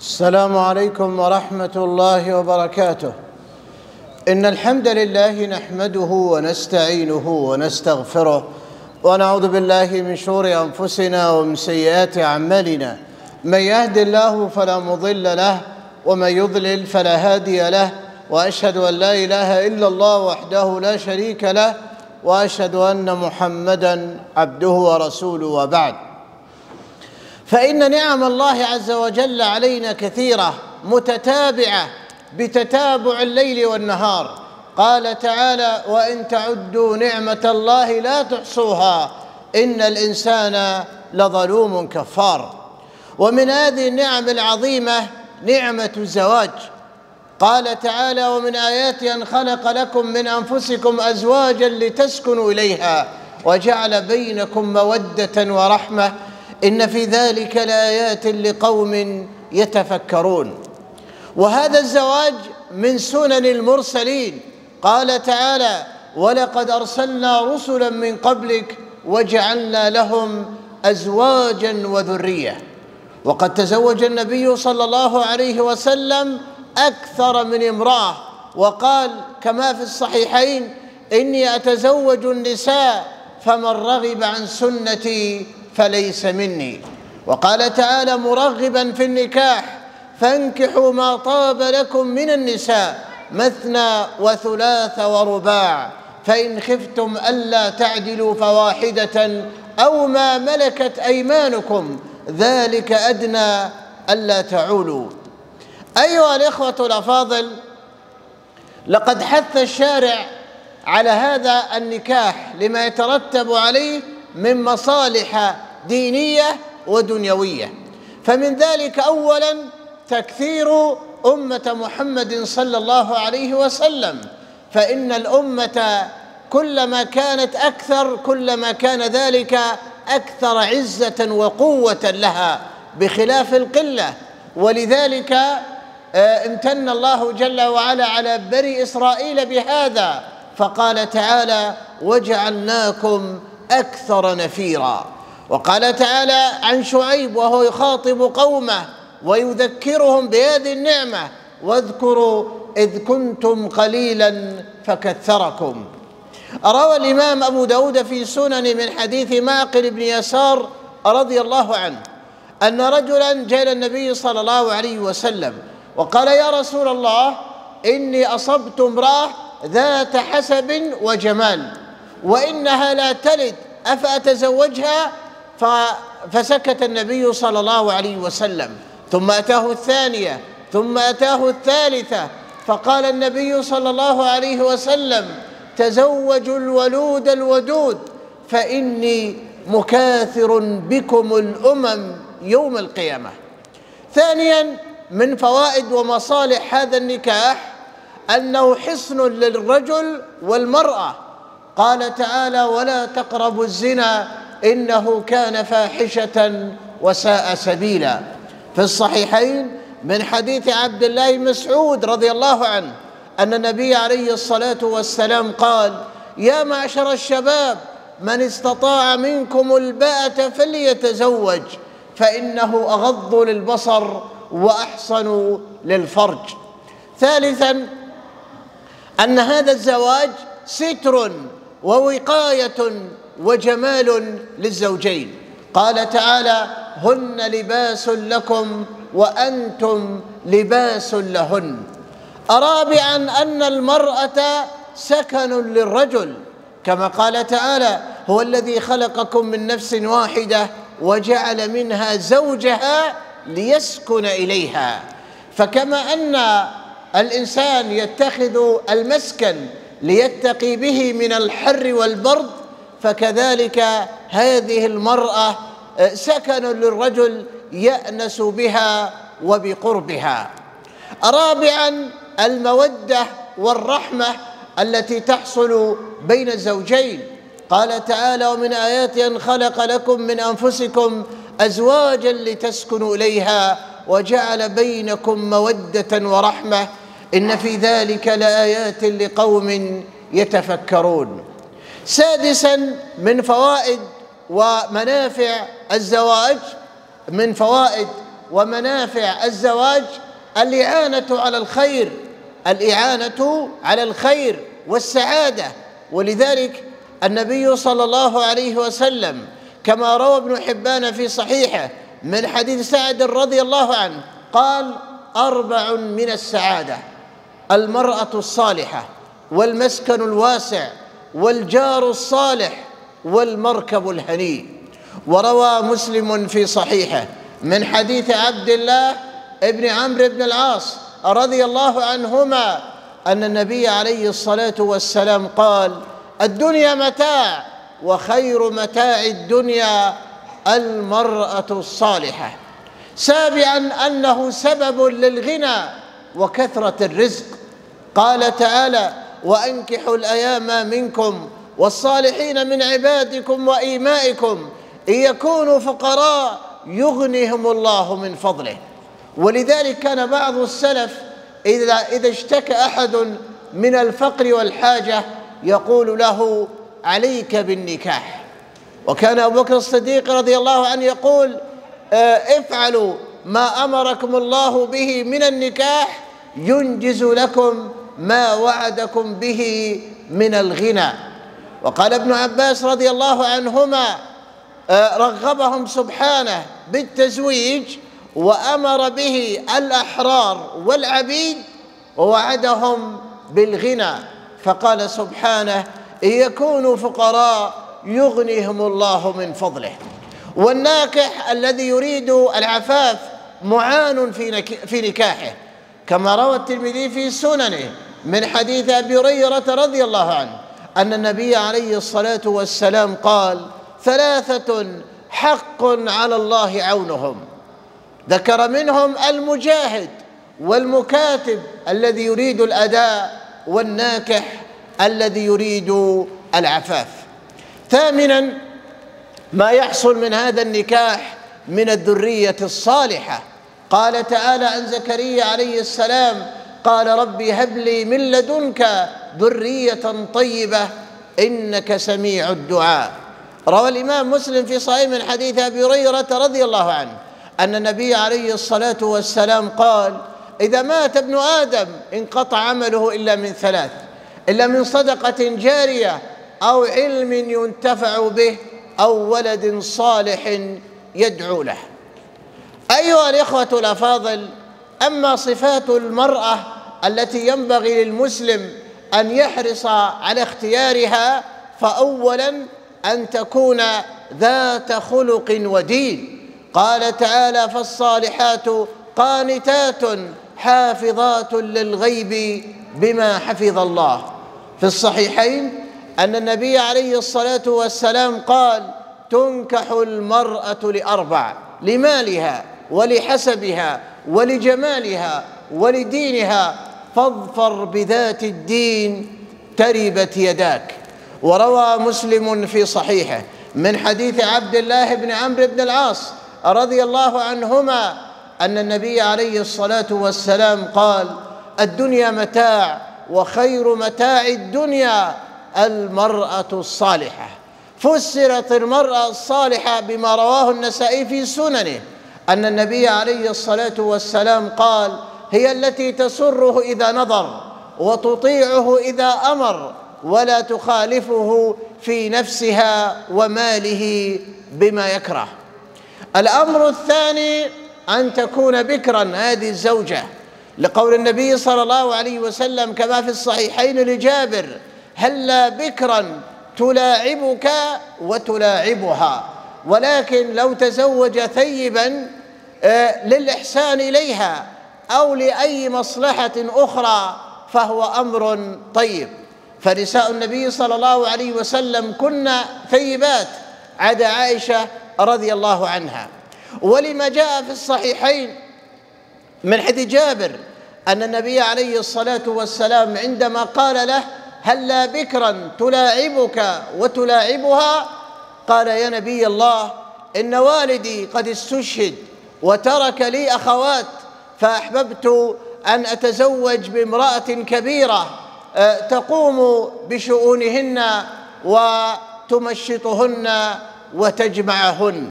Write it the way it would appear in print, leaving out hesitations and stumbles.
السلام عليكم ورحمة الله وبركاته. إن الحمد لله نحمده ونستعينه ونستغفره ونعوذ بالله من شرور أنفسنا ومن سيئات أعمالنا. من يهد الله فلا مضل له ومن يضلل فلا هادي له، وأشهد أن لا إله إلا الله وحده لا شريك له، وأشهد أن محمدًا عبده ورسوله. وبعد، فإن نعم الله عز وجل علينا كثيرة متتابعة بتتابع الليل والنهار. قال تعالى: وإن تعدوا نعمة الله لا تحصوها إن الإنسان لظلوم كفار. ومن هذه النعم العظيمة نعمة الزواج. قال تعالى: ومن آياته أن خلق لكم من أنفسكم أزواجا لتسكنوا إليها وجعل بينكم مودة ورحمة إن في ذلك لآيات لقوم يتفكرون. وهذا الزواج من سنن المرسلين. قال تعالى: ولقد أرسلنا رسلا من قبلك وجعلنا لهم أزواجا وذرية. وقد تزوج النبي صلى الله عليه وسلم أكثر من امرأة، وقال كما في الصحيحين: إني أتزوج النساء فمن رغب عن سنتي فليس مني. وقال تعالى مرغبا في النكاح: فانكحوا ما طاب لكم من النساء مثنى وثلاث ورباع فإن خفتم ألا تعدلوا فواحدة أو ما ملكت أيمانكم ذلك أدنى ألا تعولوا. أيها الإخوة الأفاضل، لقد حث الشارع على هذا النكاح لما يترتب عليه من مصالح دينية ودنيوية. فمن ذلك أولاً تكثير أمة محمد صلى الله عليه وسلم، فإن الأمة كلما كانت أكثر كلما كان ذلك أكثر عزة وقوة لها بخلاف القلة. ولذلك امتن الله جل وعلا على بني إسرائيل بهذا، فقال تعالى: وجعلناكم أكثر نفيرا. وقال تعالى عن شعيب وهو يخاطب قومه ويذكرهم بهذه النعمة: واذكروا إذ كنتم قليلا فكثركم. روى الإمام أبو داود في سنن من حديث معقل بن يسار رضي الله عنه أن رجلا جاء إلى النبي صلى الله عليه وسلم وقال: يا رسول الله، إني أصبت امرأة ذات حسب وجمال وإنها لا تلد، أفأتزوجها؟ فسكت النبي صلى الله عليه وسلم، ثم أتاه الثانية، ثم أتاه الثالثة، فقال النبي صلى الله عليه وسلم: تزوجوا الولود الودود فإني مكاثر بكم الأمم يوم القيامة. ثانيا من فوائد ومصالح هذا النكاح أنه حصن للرجل والمرأة. قال تعالى: ولا تقربوا الزنا إنه كان فاحشة وساء سبيلا. في الصحيحين من حديث عبد الله بن مسعود رضي الله عنه أن النبي عليه الصلاة والسلام قال: يا معشر الشباب، من استطاع منكم الباءة فليتزوج فإنه أغض للبصر وأحصن للفرج. ثالثا أن هذا الزواج ستر ووقاية وجمال للزوجين. قال تعالى: هن لباس لكم وأنتم لباس لهن. رابعا أن المرأة سكن للرجل، كما قال تعالى: هو الذي خلقكم من نفس واحدة وجعل منها زوجها ليسكن إليها. فكما أن الإنسان يتخذ المسكن ليتقي به من الحر والبرد، فكذلك هذه المرأة سكن للرجل يأنس بها وبقربها. رابعا المودة والرحمة التي تحصل بين الزوجين. قال تعالى: ومن آياته أن خلق لكم من أنفسكم أزواجا لتسكنوا إليها وجعل بينكم مودة ورحمة إن في ذلك لآيات لقوم يتفكرون. سادسا من فوائد ومنافع الزواج، من فوائد ومنافع الزواج الإعانة على الخير، الإعانة على الخير والسعادة. ولذلك النبي صلى الله عليه وسلم كما روى ابن حبان في صحيحه من حديث سعد رضي الله عنه قال: 4 من السعادة: المرأة الصالحة، والمسكن الواسع، والجار الصالح، والمركب الهنيء. وروى مسلم في صحيحه من حديث عبد الله بن عمرو بن العاص رضي الله عنهما أن النبي عليه الصلاة والسلام قال: الدنيا متاع، وخير متاع الدنيا المرأة الصالحة. سابعا أنه سبب للغنى وكثرة الرزق. قال تعالى: وأنكحوا الأيام منكم والصالحين من عبادكم وإيمائكم إن يكونوا فقراء يغنيهم الله من فضله. ولذلك كان بعض السلف إذا اشتكى أحد من الفقر والحاجة يقول له: عليك بالنكاح. وكان أبو بكر الصديق رضي الله عنه يقول: افعلوا ما أمركم الله به من النكاح ينجز لكم ما وعدكم به من الغنى. وقال ابن عباس رضي الله عنهما: رغبهم سبحانه بالتزويج وأمر به الأحرار والعبيد ووعدهم بالغنى، فقال سبحانه: إن يكونوا فقراء يغنيهم الله من فضله. والناكح الذي يريد العفاف معان في نكاحه، كما روى الترمذي في سننه من حديث أبي هريرة رضي الله عنه أن النبي عليه الصلاة والسلام قال: 3 حق على الله عونهم، ذكر منهم المجاهد والمكاتب الذي يريد الأداء، والناكح الذي يريد العفاف. ثامنا ما يحصل من هذا النكاح من الذرية الصالحة. قال تعالى عن زكريا عليه السلام: قال: ربي هب لي من لدنك ذرية طيبة إنك سميع الدعاء. روى الإمام مسلم في صحيح من حديث أبي هريرة رضي الله عنه أن النبي عليه الصلاة والسلام قال: إذا مات ابن آدم انقطع عمله إلا من 3: إلا من صدقة جارية، أو علم ينتفع به، أو ولد صالح يدعو له. أيها الإخوة الأفاضل، أما صفات المرأة التي ينبغي للمسلم أن يحرص على اختيارها، فأولا أن تكون ذات خلق ودين. قال تعالى: فالصالحات قانتات حافظات للغيب بما حفظ الله. في الصحيحين أن النبي عليه الصلاة والسلام قال: تنكح المرأة ل4: لمالها، ولحسبها، ولجمالها، ولدينها، فاظفر بذات الدين تربت يداك. وروى مسلم في صحيحه من حديث عبد الله بن عمرو بن العاص رضي الله عنهما أن النبي عليه الصلاة والسلام قال: الدنيا متاع، وخير متاع الدنيا المرأة الصالحة. فسرت المرأة الصالحة بما رواه النسائي في سننه أن النبي عليه الصلاة والسلام قال: هي التي تسره إذا نظر، وتطيعه إذا أمر، ولا تخالفه في نفسها وماله بما يكره. الأمر الثاني أن تكون بكرا هذه الزوجة، لقول النبي صلى الله عليه وسلم كما في الصحيحين لجابر: هلا بكرا تلاعبك وتلاعبها. ولكن لو تزوج ثيبا للإحسان إليها أو لأي مصلحة أخرى فهو أمر طيب. فنساء النبي صلى الله عليه وسلم كن ثيبات عدا عائشة رضي الله عنها. ولما جاء في الصحيحين من حديث جابر أن النبي عليه الصلاة والسلام عندما قال له: هلا بكرا تلاعبك وتلاعبها، قال: يا نبي الله، إن والدي قد استشهد وترك لي أخوات، فأحببت أن أتزوج بامرأة كبيرة تقوم بشؤونهن وتمشطهن وتجمعهن.